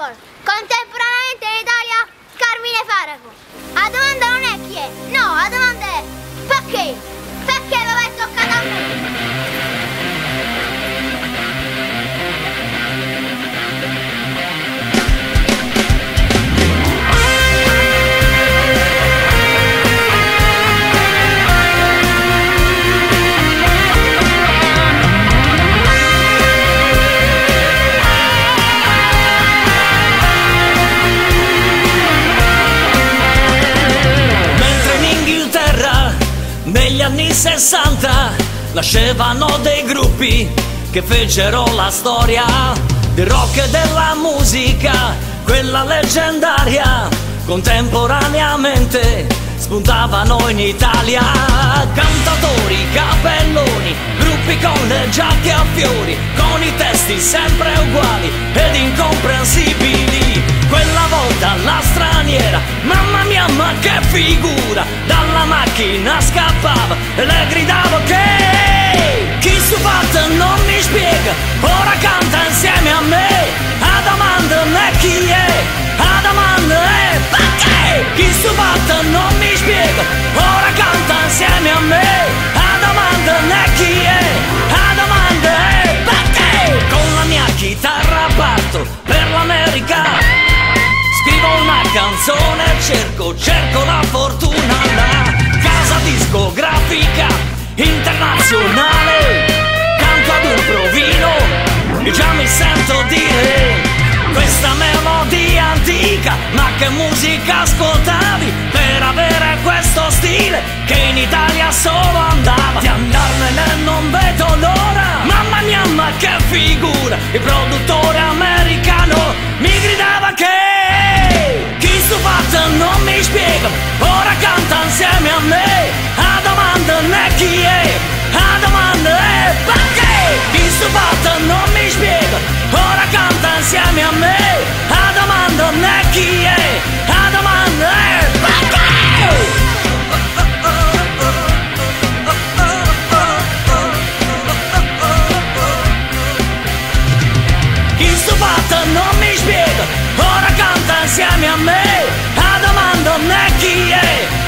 Apple, contemporaneamente in Italia Carmine Farago. La domanda non è chi è, no, la domanda è perché? Perché lo è toccato a me? Negli anni 60 nascevano dei gruppi che fecero la storia del rock e della musica, quella leggendaria. Contemporaneamente spuntavano in Italia cantatori, capelloni, gruppi con le giacche a fiori, con i testi sempre uguali ed incomprensibili. Quella volta la straniera, mamma mia ma che figura, dalla macchina scappava e le gridavo che chi su batte non mi spiega, ora canta insieme a me. A domanda ne chi è, a domanda è perché chi su batte non mi spiega, ora canta insieme a me. A domanda ne chi è, a domanda è perché con la mia chitarra parto per l'America. Scrivo una canzone, cerco la fortuna, la casa discografica internazionale. Canto ad un provino e già mi sento dire questa melodia antica, ma che musica ascoltavi per avere questo stile che in Italia solo andava. Di andarmene non vedo l'ora, mamma mia ma che figura, il produttore americano mi gridava che chi stufato non mi spiega, ora canta insieme a me. A domanda ne chi è, a domanda è perché chi stufato non mi spiega, ora canta insieme a me. A domanda ne chi è, a domanda è perché chi stufato non mi spiega, ora canta insieme a me. A domanda ne chi è,